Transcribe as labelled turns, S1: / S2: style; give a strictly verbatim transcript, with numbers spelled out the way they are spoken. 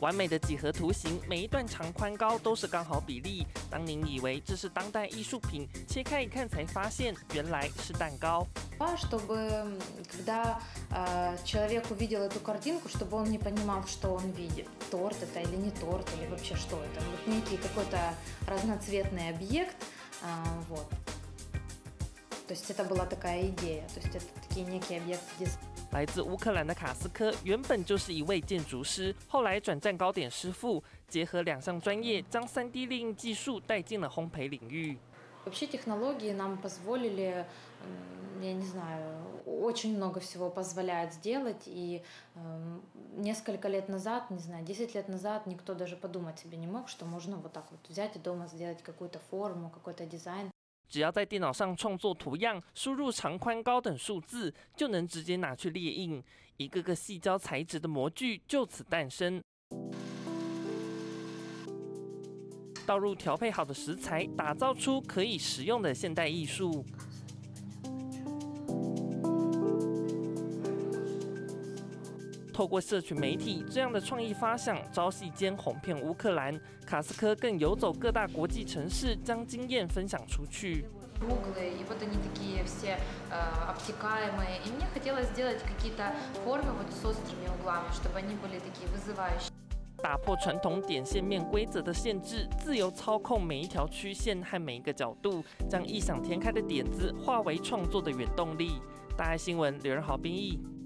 S1: 完美的几何图形，每一段长宽高都是刚好比例。当您以为这是当代艺术品，切开一看才发现，原来是蛋糕。
S2: Чтобы когда э, человек увидел эту картинку, чтобы он не понимал, что он видит, торт это или не торт, или вообще что это. Вот некий какой-то разноцветный объект, э, вот. То есть это была такая идея, то есть это такие некие объекты дизайна.
S1: 来自乌克兰的卡斯科原本就是一位建筑师，后来转战糕点师傅，结合两项专业，将 三 D 列印技术带进了烘焙领域。
S2: Вообще технологии нам позволили, я не знаю, очень много всего позволяет сделать, и э, несколько лет назад, не знаю, десять лет назад никто даже подумать себе не мог, что можно вот так вот взять и дома сделать какую-то форму, какой-то дизайн.
S1: 只要在电脑上创作图样，输入长宽高等数字，就能直接拿去列印，一个个细胶材质的模具就此诞生。倒入调配好的食材，打造出可以食用的现代艺术。透过社群媒体，这样的创意发想，朝夕间红遍乌克兰。卡斯科更游走各大国际城市，将经验分享出去。
S2: Углы, и вот они такие все э, обтекаемые, и мне хотелось сделать какие-то формы вот с острыми углами, чтобы они были такие вызывающие.
S1: 打破传统点线面规则的限制，自由操控每一条曲线和每一个角度，将异想天开的点子化为创作的原动力。大爱新闻刘仁豪编译。